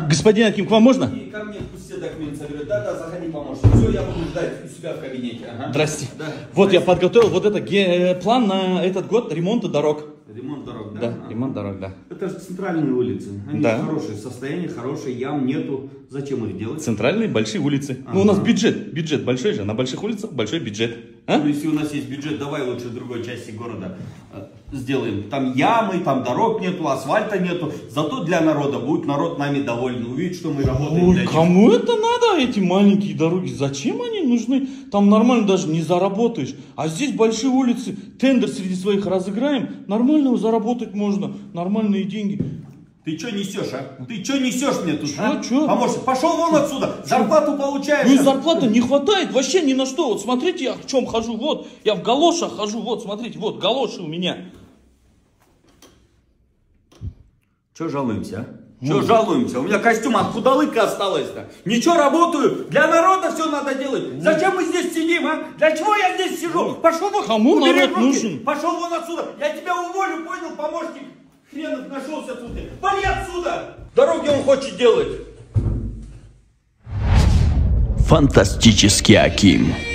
Господин Аким, к вам можно? И ко мне пусть все документы говорят, да, заходи, помощник. Все, я буду ждать у себя в кабинете. Ага. Здрасте. Да. Вот я подготовил вот это план на этот год ремонта дорог. Ремонт дорог, да? Да, ремонт дорог, да. Это же центральные улицы. Они Да. в хорошее состояние, хорошие, ям нету. Зачем их делать? Центральные большие улицы. Ага. Ну, у нас бюджет большой же, на больших улицах большой бюджет. А? Ну, если у нас есть бюджет, давай лучше в другой части города сделаем. Там ямы, там дорог нету, асфальта нету. Зато для народа будет народ нами доволен. Увидит, что мы работаем. Ой, кому это надо, эти маленькие дороги? Зачем они нужны? Там нормально даже не заработаешь. А здесь большие улицы, тендер среди своих разыграем, нормально заработать можно, нормальные деньги. Ты что несешь, а? Ты что несешь мне тут, Чё? Помощник, пошел вон отсюда, зарплату получаешь. Ну и зарплаты не хватает вообще ни на что. Вот смотрите, я в чем хожу, вот, я в галошах хожу, вот, смотрите, вот, галоши у меня. Че жалуемся, а? Че жалуемся? У меня костюм от худолыка осталось-то. Ничего, работаю. Для народа все надо делать. Зачем мы здесь сидим, а? Для чего я здесь сижу? Пошел вон. Кому народ нужен? Пошел вон отсюда. Я тебя уволю, понял, помощник? Хренов нашелся тут. Вали отсюда. Дороги он хочет делать. Фантастический Аким.